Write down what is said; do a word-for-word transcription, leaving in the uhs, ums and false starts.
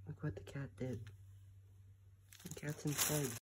Look what the cat did. The cat's inside.